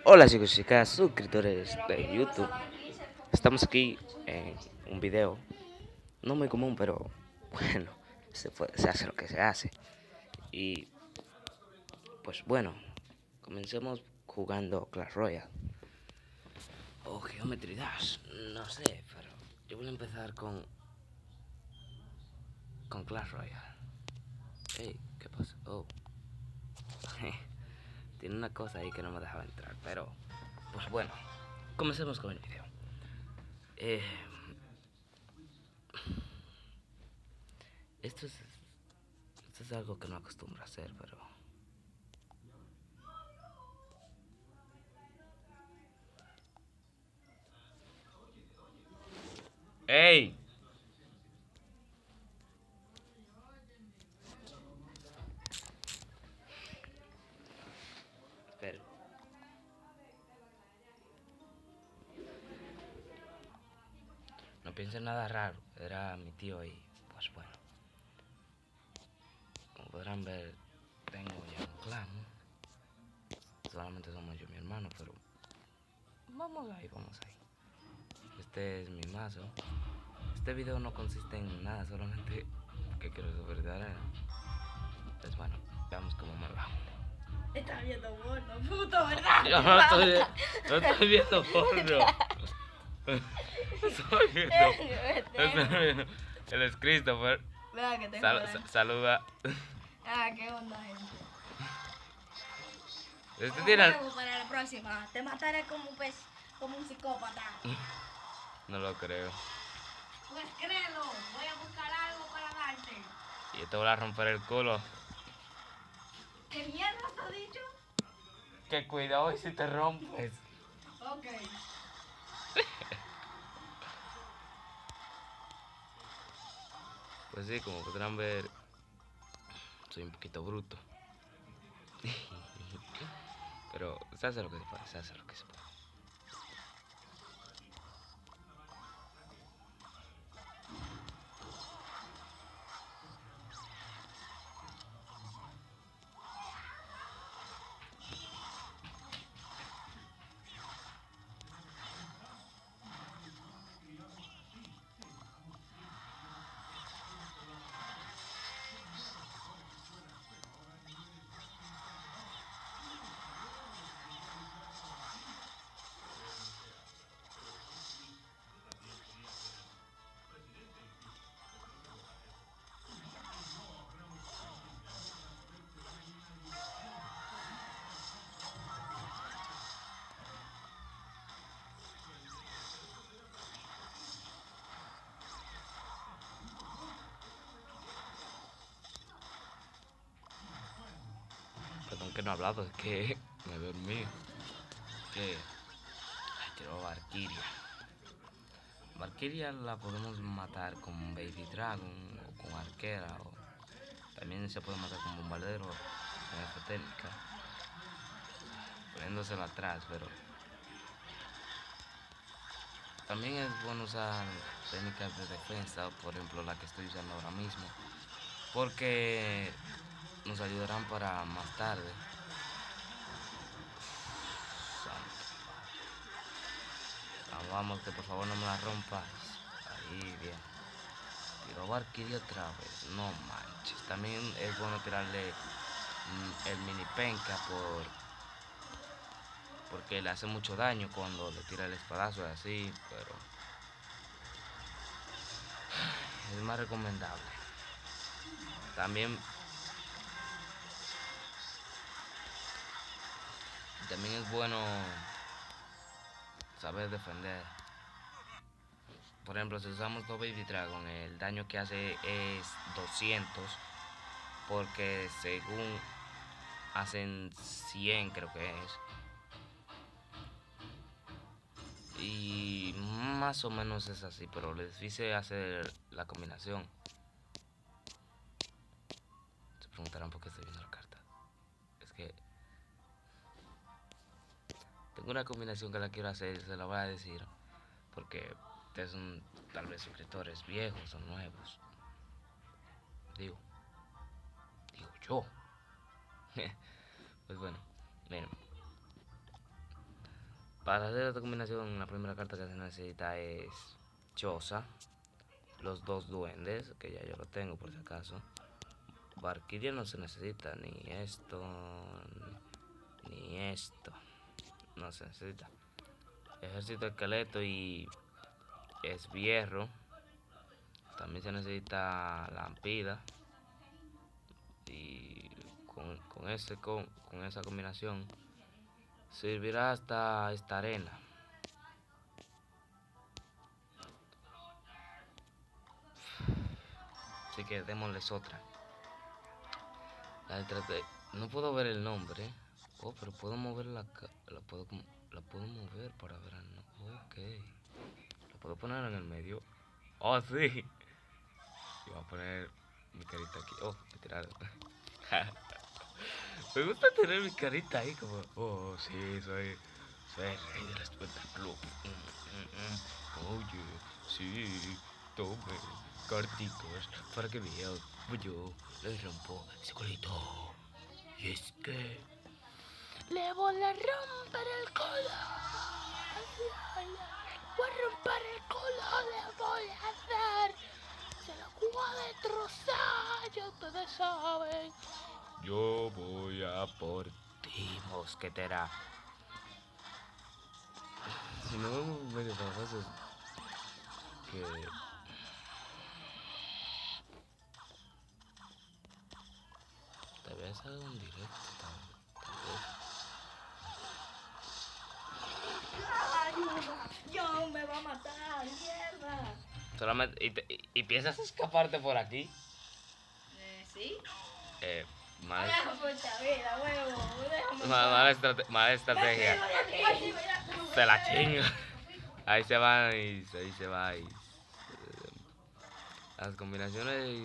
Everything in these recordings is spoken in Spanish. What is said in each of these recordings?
Hola chicos y chicas, suscriptores de YouTube. Estamos aquí en un video no muy común, pero bueno, se hace lo que se hace. Y pues bueno, comencemos jugando Clash Royale o Geometry Dash, no sé, pero yo voy a empezar con Clash Royale. Hey, ¿qué pasa? Oh, tiene una cosa ahí que no me dejaba entrar, pero pues bueno, comencemos con el video. Eh, esto es Esto es algo que no acostumbro a hacer, pero... ¡Ey! Espera. No piensen nada raro. Era mi tío y... Pues bueno. Como podrán ver, tengo ya un clan. Solamente somos yo y mi hermano, pero... Vamos ahí, vamos ahí. Este es mi mazo. Este video no consiste en nada, solamente que quiero saber de arena. Pues bueno, veamos cómo me va. Estás viendo porno, puto, ¿verdad? Yo no estoy viendo porno. Estoy viendo. Él es Christopher. Vea que te Saluda. Ah, qué onda, gente. Este tiene... Para la próxima. Te mataré como un pez, como un psicópata. No lo creo. Pues créelo, voy a buscar algo para darte. Y yo te voy a romper el culo. ¿Qué mierda te has dicho? Que cuidado si te rompes. Ok. Pues sí, como podrán ver, soy un poquito bruto. Pero se hace lo que se puede, se hace lo que se puede. Perdón que no he hablado, es que me veo dormido. Que quiero Valkyria. Valkyria la podemos matar con Baby Dragon o con arquera, o también se puede matar con bombardero con F técnica, poniéndosela atrás, pero también es bueno usar técnicas de defensa, por ejemplo la que estoy usando ahora mismo, porque nos ayudarán para más tarde. Vamos, que por favor no me la rompas. Ahí, bien. Tiro Valkyrie otra vez. No manches. También es bueno tirarle el mini penca porque le hace mucho daño cuando le tira el espadazo así, pero es más recomendable. También es bueno saber defender. Por ejemplo, si usamos dos Baby Dragon, el daño que hace es 200, porque según hacen 100 creo que es. Y más o menos es así, pero les difícil hacer la combinación. Se preguntarán por qué estoy viendo la carta. Es que tengo una combinación que la quiero hacer, se la voy a decir, porque ustedes son tal vez suscriptores viejos o nuevos. Digo yo. Pues bueno, miren. Para hacer esta combinación, la primera carta que se necesita es Choza, los dos duendes, que ya yo lo tengo por si acaso. Valkyria no se necesita, ni esto, ni esto, no se necesita. Ejército esqueleto y esbierro. También se necesita lampida. Y con esa combinación servirá hasta esta arena. Así que démosles otra. No puedo ver el nombre. Oh, pero puedo mover la puedo mover para ver el nombre. Ok. La puedo poner en el medio. Oh, sí. Y voy a poner mi carita aquí. Oh, me tiraron. Me gusta tener mi carita ahí como, oh, sí, soy el rey del espectáculo. Oye, sí, tome carticos para que vean como yo le rompo ese colito. Y es que le voy a romper el codo. Voy a romper el codo, le voy a hacer. Se lo voy a destrozar, ya ustedes saben. Yo voy a por ti, mosquetera. Si no vemos medio trabajosos que... Tal vez haga un directo, Ay, yo me va a matar, mierda. Solamente, y piensas escaparte por aquí. ¿Sí? Mala Vida, huevo. mala estrategia. Se la chinga. Ahí se va y ahí se va y las combinaciones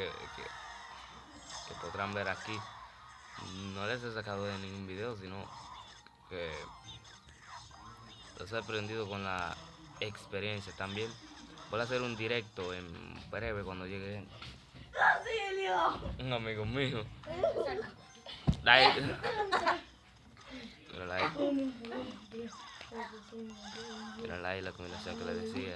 que podrán ver aquí no les he sacado de ningún video, sino que los he aprendido con la experiencia. También voy a hacer un directo en breve cuando llegue un amigo mío. Mira ahí la combinación que le decía.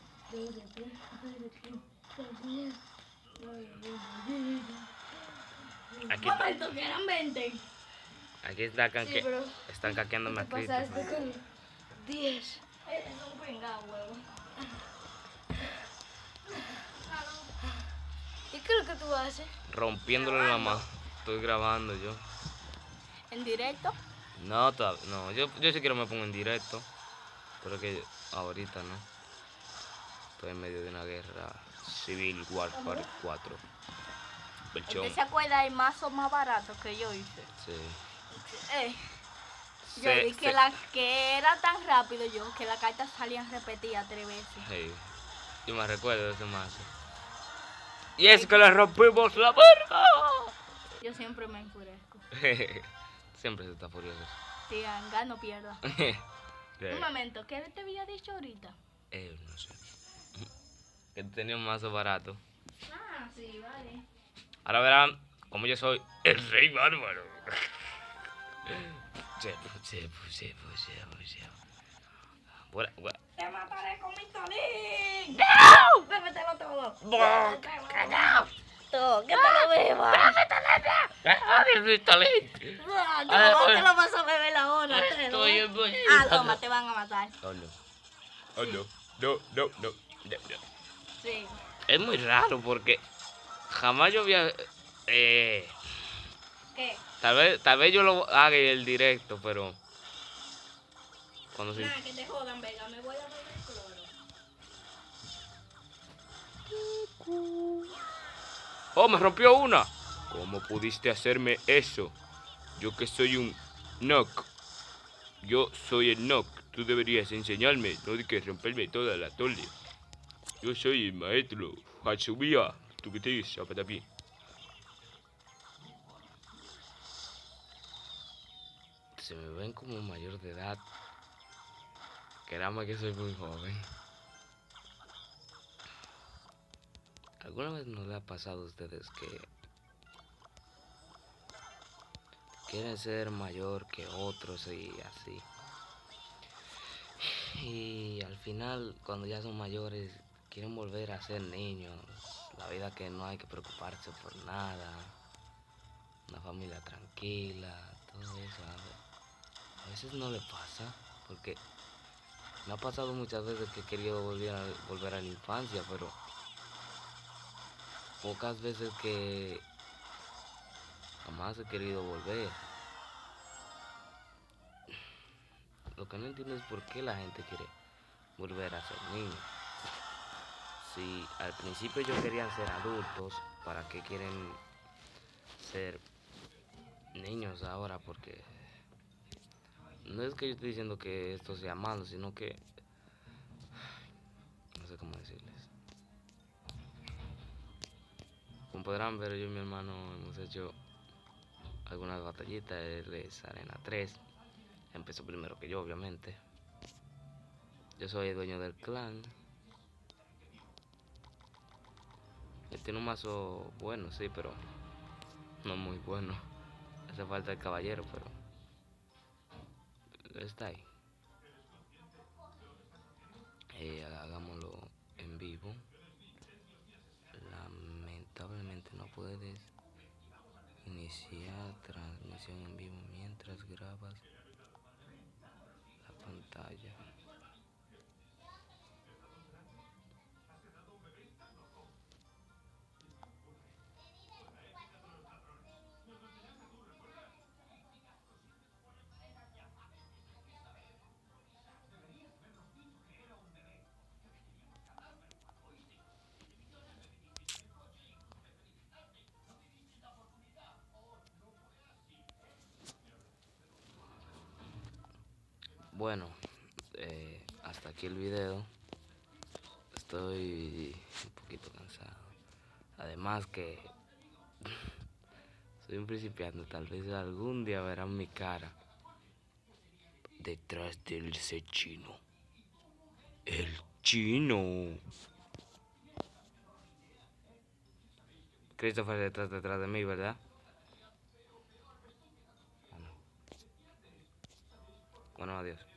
Aquí Momento, que eran 20. Aquí están caqueándome a Cristo. Con 10. Es un pringao, huevo. ¿Y qué es lo que tú haces? Rompiéndole la mano. Estoy grabando yo. ¿En directo? No, no, yo si quiero me pongo en directo. Pero que ahorita no. Estoy en medio de una guerra civil, Warfare 4. ¿Usted se acuerda del mazo más barato que yo hice? Sí. Yo vi que era tan rápido yo que las cartas salían repetidas 3 veces. Hey, yo me recuerdo de ese mazo. Y es que le rompimos la verga. Yo siempre me enfurezco. Siempre se está furioso. Si gano, pierda. Un momento, ¿qué te había dicho ahorita? No sé. Que tenía un mazo barato. Ah, sí, vale. Ahora verán como yo soy el rey bárbaro. Bueno. ¡Te mataré con mi tolín! ¡No! ¡Bébetelo todo! ¡Todo! ¡Que te lo bebas! No, te lo vas a beber ahora. Toma, te van a matar. Oh no. No. Sí. Es muy raro porque jamás yo había... ¿Qué? Tal vez yo lo haga en el directo, pero... Cuando se... Nada, que te jodan, Vega. Me voy a beber cloro. ¡Oh, me rompió una! ¿Cómo pudiste hacerme eso? Yo que soy un Nock. Yo soy el Nock. Tú deberías enseñarme, no de que romperme toda la tole. Yo soy el maestro Hatsubiya. Tú que te zapatapi. Se me ven como mayor de edad. Créame que soy muy joven. ¿Alguna vez nos le ha pasado a ustedes que quieren ser mayor que otros y así? Y al final, cuando ya son mayores, quieren volver a ser niños. La vida que no hay que preocuparse por nada. Una familia tranquila, todo eso. A veces no le pasa, porque me ha pasado muchas veces que he querido volver a la infancia, pero pocas veces que jamás he querido volver. Lo que no entiendo es por qué la gente quiere volver a ser niños. Si al principio ellos querían ser adultos, ¿para qué quieren ser niños ahora? Porque no es que yo esté diciendo que esto sea malo, sino que no sé cómo decirles. Como podrán ver, yo y mi hermano hemos hecho algunas batallitas. Él es Arena 3. Empezó primero que yo, obviamente. Yo soy el dueño del clan. Él tiene un mazo bueno, sí, pero no muy bueno. Hace falta el caballero, pero está ahí. Hagámoslo en vivo. Lamentablemente no puedes iniciar transmisión en vivo mientras grabas la pantalla. Bueno, hasta aquí el video. Estoy un poquito cansado. Además que soy un principiante. Tal vez algún día verán mi cara detrás del ese chino. El chino. Christopher detrás de mí, ¿verdad? Bueno, adiós.